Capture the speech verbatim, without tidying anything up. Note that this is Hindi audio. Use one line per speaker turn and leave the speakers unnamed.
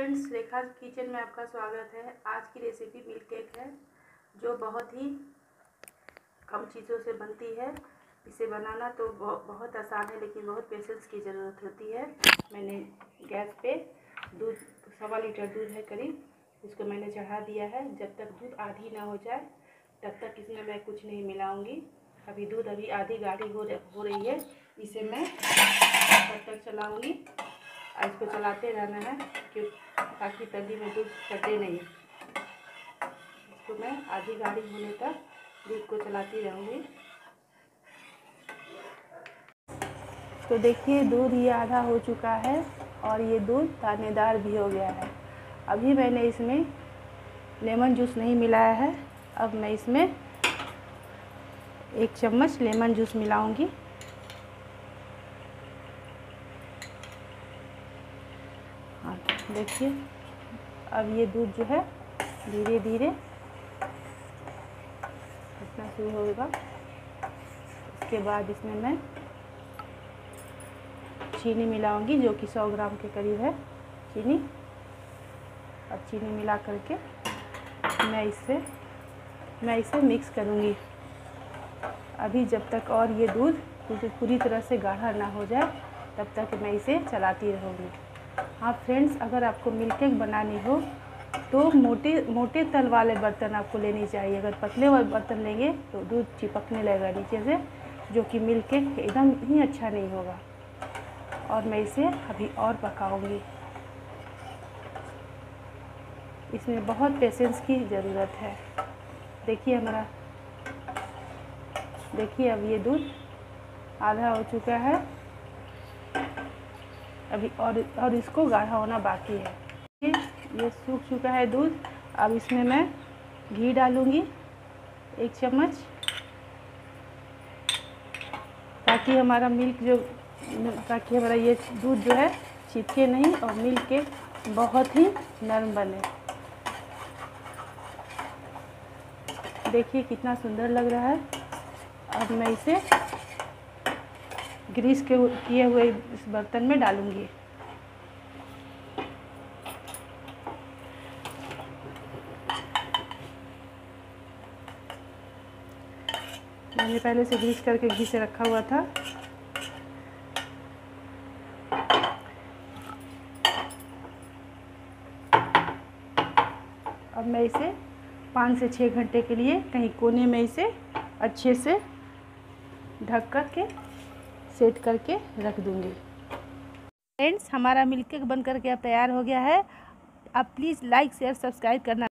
फ्रेंड्स, रेखा किचन में आपका स्वागत है। आज की रेसिपी मिल्क केक है जो बहुत ही कम चीज़ों से बनती है। इसे बनाना तो बहुत आसान है, लेकिन बहुत पेशेंस की ज़रूरत होती है। मैंने गैस पे दूध सवा लीटर दूध है करीब, इसको मैंने चढ़ा दिया है। जब तक दूध आधी ना हो जाए तब तक इसमें मैं कुछ नहीं मिलाऊंगी। अभी दूध अभी आधी गाढ़ी हो हो रही है, इसे मैं तब तक चलाऊंगी। इसको चलाते रहना है क्यों ताकि तली में दूध फटे नहीं। इसको मैं आधी गाढ़ी होने तक दूध को चलाती रहूँगी। तो देखिए, दूध ये आधा हो चुका है और ये दूध दानेदार भी हो गया है। अभी मैंने इसमें लेमन जूस नहीं मिलाया है। अब मैं इसमें एक चम्मच लेमन जूस मिलाऊंगी। हाँ, देखिए अब ये दूध जो है धीरे धीरे इतना शुरू होगा। इसके बाद इसमें मैं चीनी मिलाऊंगी, जो कि सौ ग्राम के करीब है चीनी। अब चीनी मिला करके मैं इसे मैं इसे मिक्स करूंगी। अभी जब तक और ये दूध पूरी तरह से गाढ़ा ना हो जाए तब तक मैं इसे चलाती रहूँगी। हाँ फ्रेंड्स, अगर आपको मिल्क केक बनानी हो तो मोटे मोटे तल वाले बर्तन आपको लेनी चाहिए। अगर पतले वाले बर्तन लेंगे तो दूध चिपकने लगेगा नीचे से, जो कि मिल्क केक एकदम ही अच्छा नहीं होगा। और मैं इसे अभी और पकाऊंगी। इसमें बहुत पेशेंस की ज़रूरत है। देखिए हमारा देखिए अब ये दूध आधा हो चुका है। अभी और और इसको गाढ़ा होना बाकी है। ये सूख चुका है दूध। अब इसमें मैं घी डालूंगी एक चम्मच, ताकि हमारा मिल्क जो ताकि हमारा ये दूध जो है चिपके नहीं और मिल्क केक बहुत ही नरम बने। देखिए कितना सुंदर लग रहा है। अब मैं इसे ग्रीस के किए हुए इस बर्तन में डालूंगी। मैंने पहले से ग्रीस करके घी से रखा हुआ था। अब मैं इसे पाँच से छः घंटे के लिए कहीं कोने में इसे अच्छे से ढक कर के सेट करके रख दूंगी। फ्रेंड्स, हमारा मिल्क केक बन करके अब तैयार हो गया है। आप प्लीज़ लाइक शेयर सब्सक्राइब करना